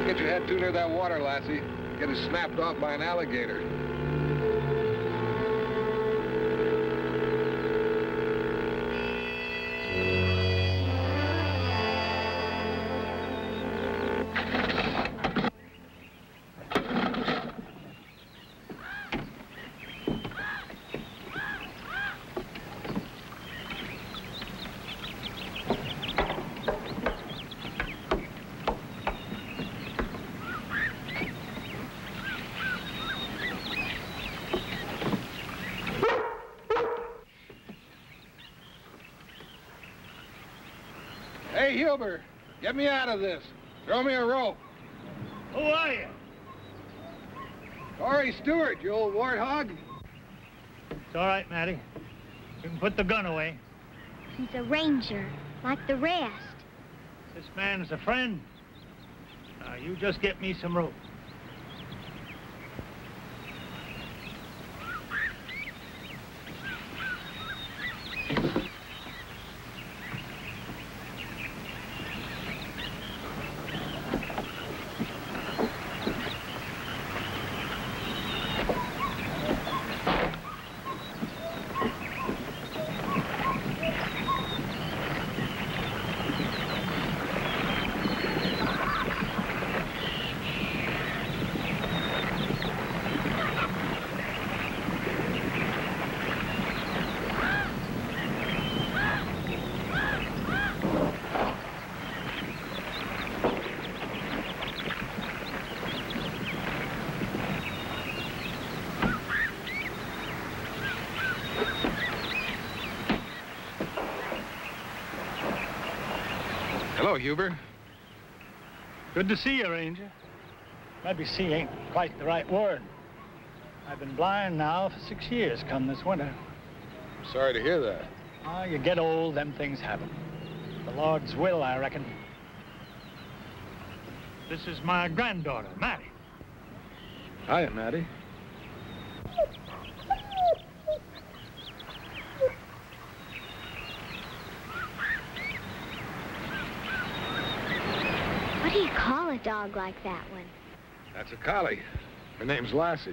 get your head too near that water, lassie. Get it snapped off by an alligator. Hey, Huber, get me out of this. Throw me a rope. Who are you? Corey Stewart, you old warthog. It's all right, Matty. You can put the gun away. He's a ranger, like the rest. This man's a friend. Now, you just get me some rope. Hello, Huber. Good to see you, Ranger. Maybe see ain't quite the right word. I've been blind now for 6 years come this winter. Sorry to hear that. Ah, you get old, them things happen. The Lord's will, I reckon. This is my granddaughter, Mattie. Hiya, Mattie. What do you call a dog like that one? That's a collie. Her name's Lassie.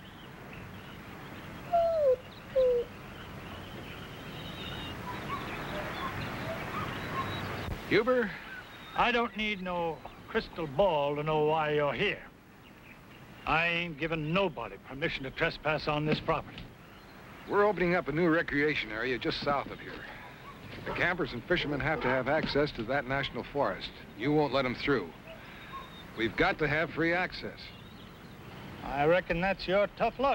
Huber? I don't need no crystal ball to know why you're here. I ain't given nobody permission to trespass on this property. We're opening up a new recreation area just south of here. The campers and fishermen have to have access to that national forest. You won't let them through. We've got to have free access. I reckon that's your tough luck.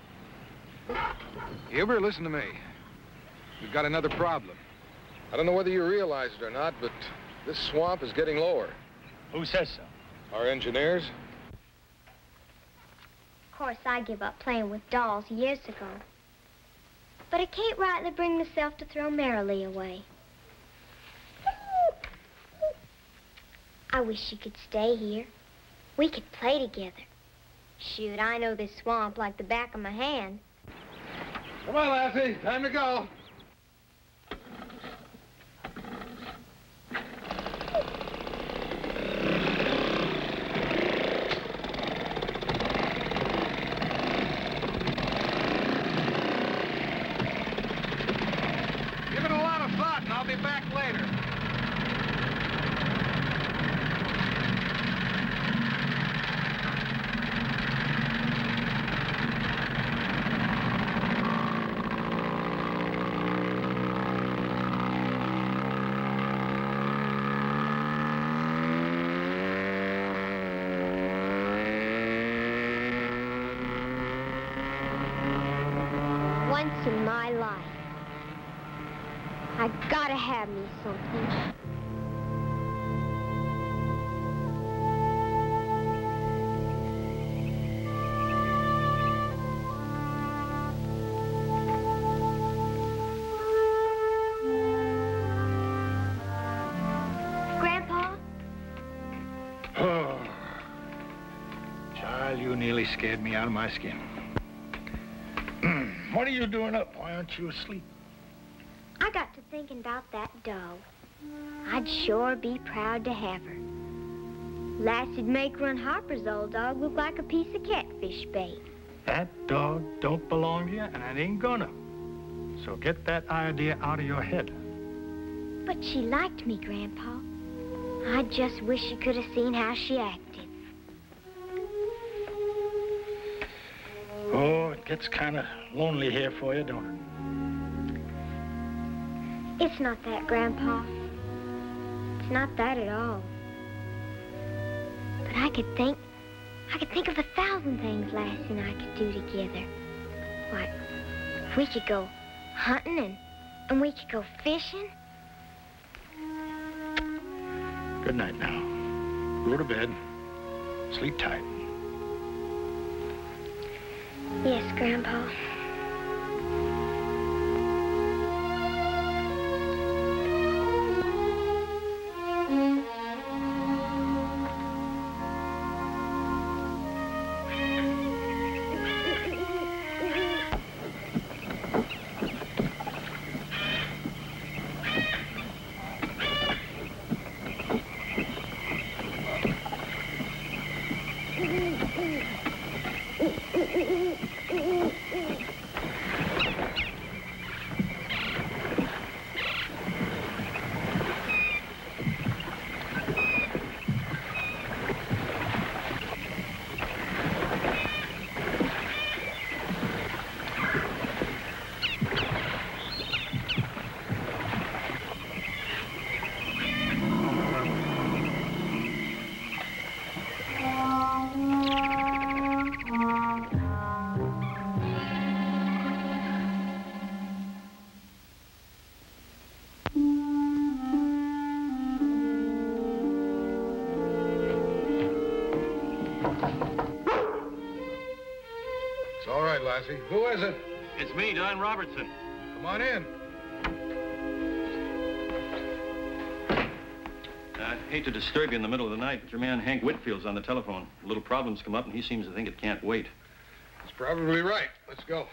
Huber, listen to me. We've got another problem. I don't know whether you realize it or not, but this swamp is getting lower. Who says so? Our engineers? Of course, I give up playing with dolls years ago. But I can't rightly bring myself to throw Marilee away. I wish you could stay here. We could play together. Shoot, I know this swamp like the back of my hand. Come on, Lassie. Time to go. Give it a lot of thought, and I'll be back later. Once in my life, I gotta have me something. Grandpa? Oh. Child, you nearly scared me out of my skin. What are you doing up? Why aren't you asleep? I got to thinking about that doe. I'd sure be proud to have her. Lassie'd make Run Harper's old dog look like a piece of catfish bait. That dog don't belong to you, and it ain't gonna. So get that idea out of your head. But she liked me, Grandpa. I just wish you could have seen how she acted. Oh, it gets kind of lonely here for you, don't it? It's not that, Grandpa. It's not that at all. But I could think of 1,000 things Lassie and I could do together. Like, we could go hunting and we could go fishing. Good night now. Go to bed. Sleep tight. Yes, Grandpa. It's all right, Lassie. Who is it? It's me, Don Robertson. Come on in. I hate to disturb you in the middle of the night, but your man Hank Whitfield's on the telephone. Little problems come up, and he seems to think it can't wait. He's probably right. Let's go.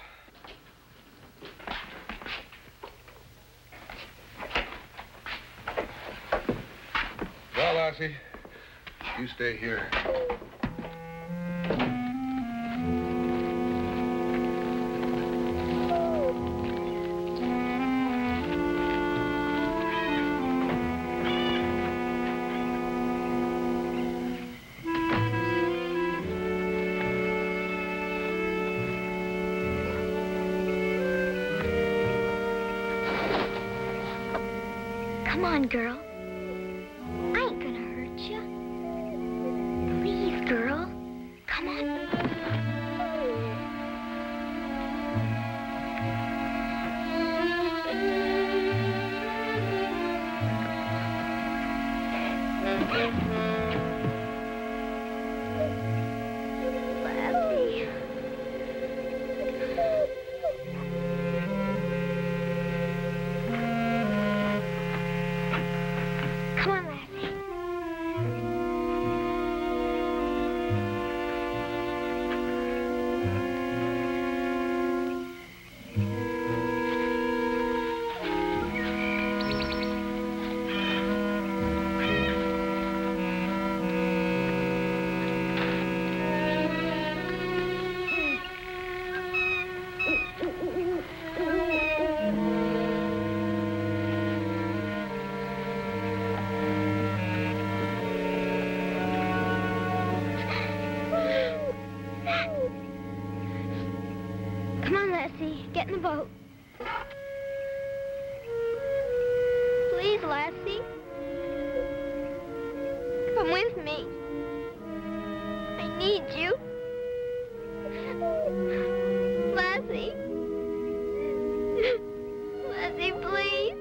Well, Lassie, you stay here. Come on, girl. I ain't gonna hurt you. Please, girl. Come on. Lassie. Come on, Lassie. Come on, Lassie. Get in the boat. Please, Lassie. Come with me. I need you. Lassie. Lassie, please.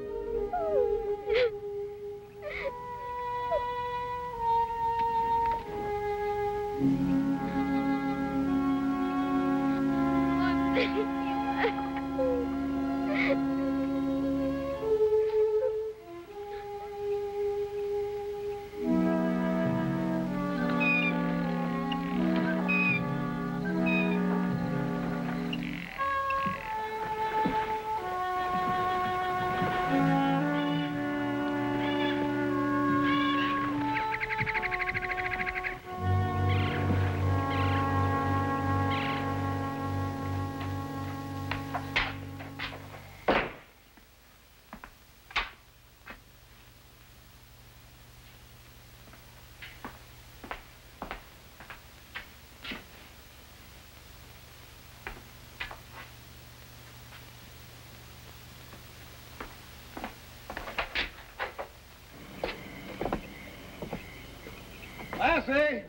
Lassie!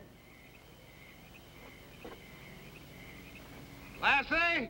Lassie!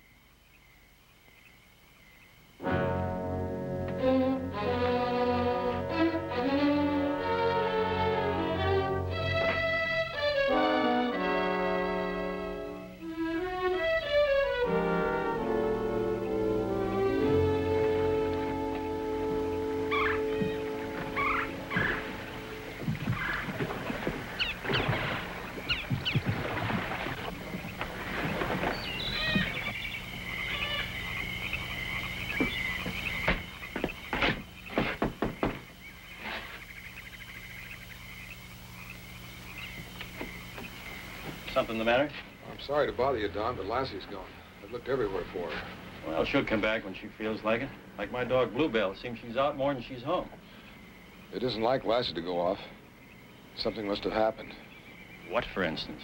Something the matter? I'm sorry to bother you, Don, but Lassie's gone. I've looked everywhere for her. Well, she'll come back when she feels like it. Like my dog Bluebell. It seems she's out more than she's home. It isn't like Lassie to go off. Something must have happened. What, for instance?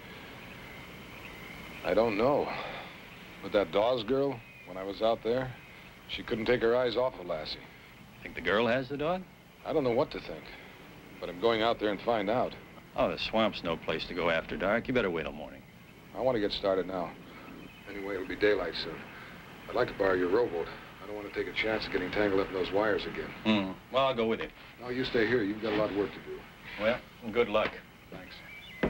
I don't know. With that Dawes girl, when I was out there, she couldn't take her eyes off of Lassie. Think the girl has the dog? I don't know what to think, but I'm going out there and find out. Oh, the swamp's no place to go after dark. You better wait till morning. I want to get started now. Anyway, it'll be daylight soon. I'd like to borrow your rowboat. I don't want to take a chance of getting tangled up in those wires again. Well, I'll go with you. No, you stay here. You've got a lot of work to do. Well, good luck. Thanks.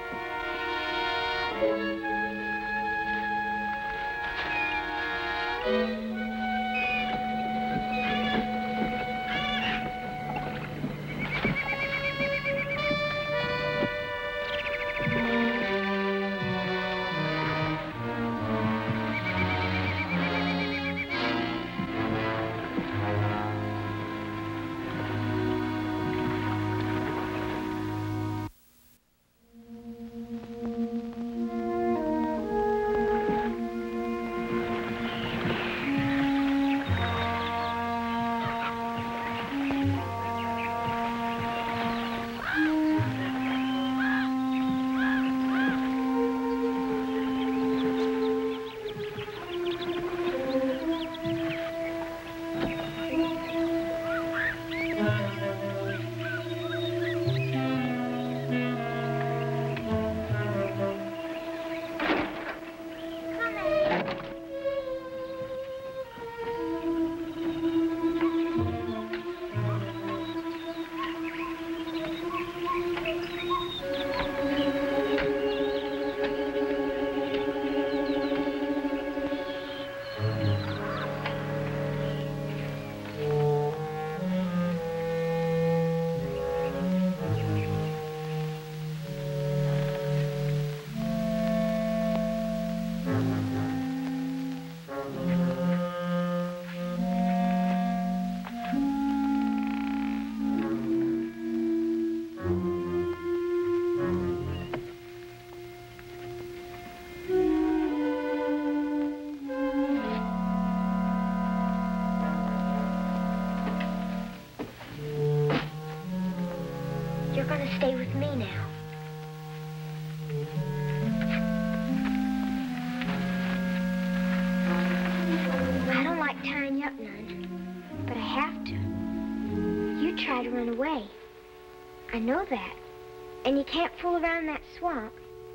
You're gonna stay with me now. I don't like tying you up none, but I have to. You try to run away. I know that. And you can't fool around that swamp.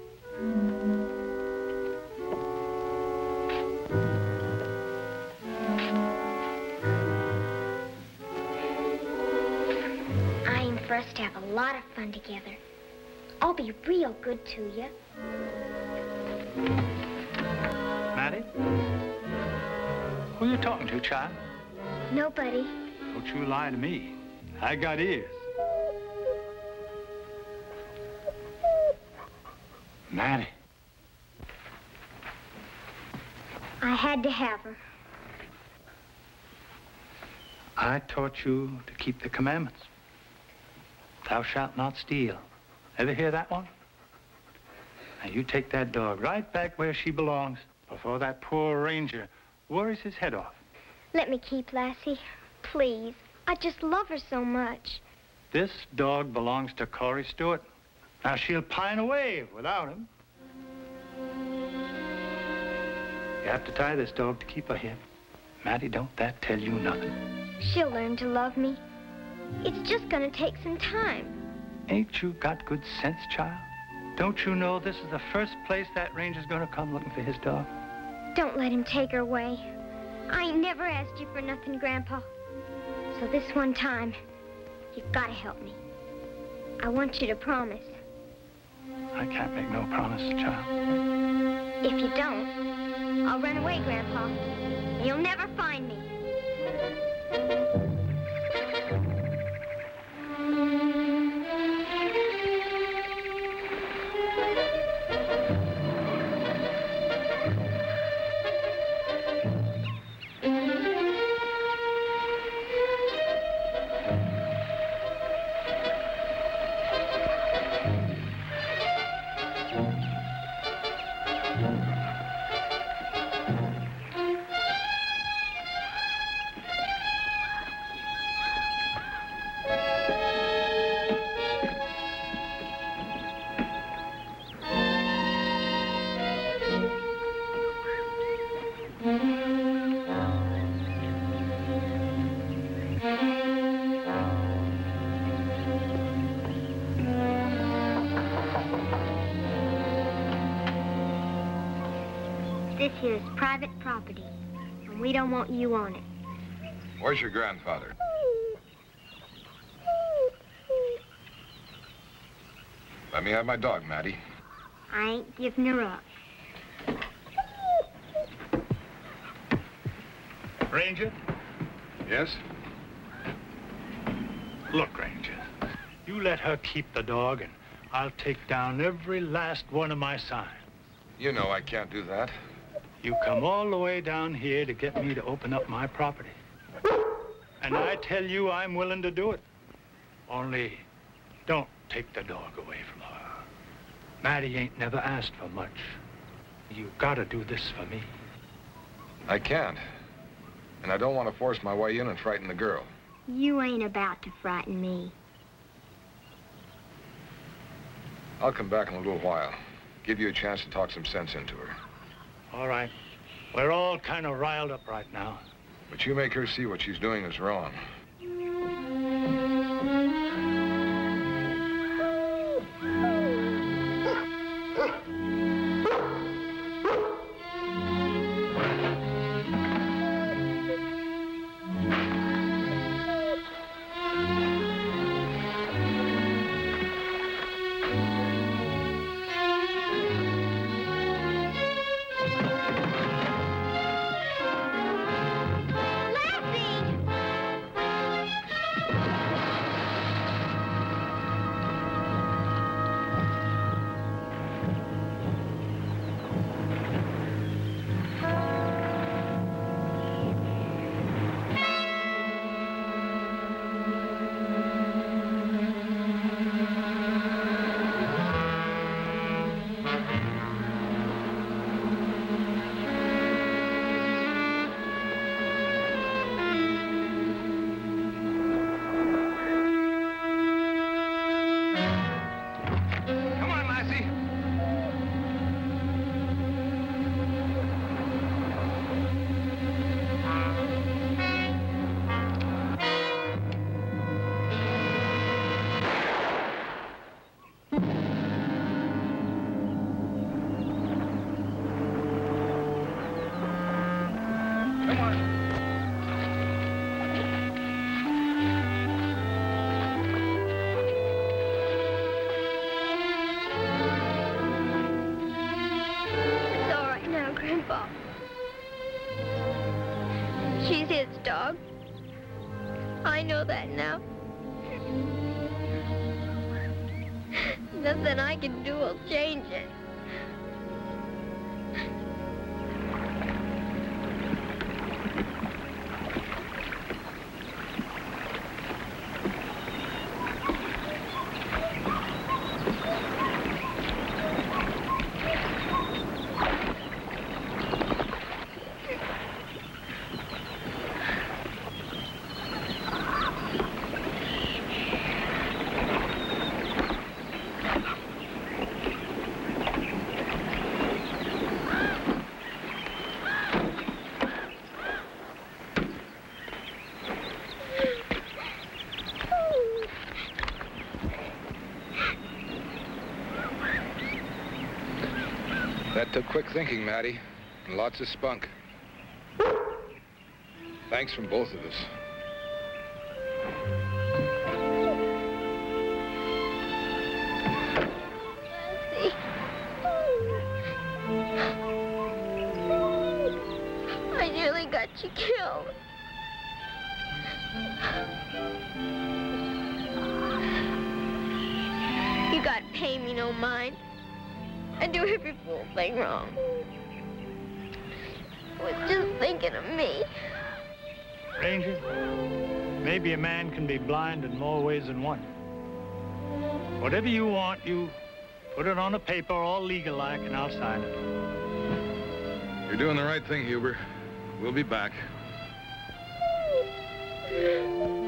I aim for us to have a lot of fun together. I'll be real good to you. Maddie? Who you talking to, child? Nobody. Don't you lie to me. I got ears. Maddie. I had to have her. I taught you to keep the commandments. Thou shalt not steal. Ever hear that one? Now you take that dog right back where she belongs before that poor ranger worries his head off. Let me keep Lassie. Please. I just love her so much. This dog belongs to Corey Stewart. Now she'll pine away without him. You have to tie this dog to keep her here. Maddie, don't that tell you nothing? She'll learn to love me. It's just gonna take some time. Ain't you got good sense, child? Don't you know this is the first place that ranger's gonna come looking for his dog? Don't let him take her away. I ain't never asked you for nothing, Grandpa. So this one time, you've got to help me. I want you to promise. I can't make no promise, child. If you don't, I'll run away, Grandpa. And you'll never find me. This here is private property, and we don't want you on it. Where's your grandfather? Let me have my dog, Maddie. I ain't giving her up. Ranger? Yes? Look, Ranger, you let her keep the dog, and I'll take down every last one of my signs. You know I can't do that. You come all the way down here to get me to open up my property. And I tell you I'm willing to do it. Only, don't take the dog away from her. Maddie ain't never asked for much. You gotta do this for me. I can't. And I don't want to force my way in and frighten the girl. You ain't about to frighten me. I'll come back in a little while. Give you a chance to talk some sense into her. All right. We're all kind of riled up right now. But you make her see what she's doing is wrong. She's his dog. I know that now. Nothing I can do will change it. That took quick thinking, Matty, and lots of spunk. Thanks from both of us. I nearly got you killed. You gotta pay me no mind. I do every fool thing wrong. I was just thinking of me. Ranger, maybe a man can be blind in more ways than one. Whatever you want, you put it on a paper, all legal-like, and I'll sign it. You're doing the right thing, Huber. We'll be back.